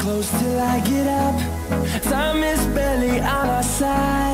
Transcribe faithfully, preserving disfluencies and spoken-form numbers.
close till I get up. Time is barely on our side.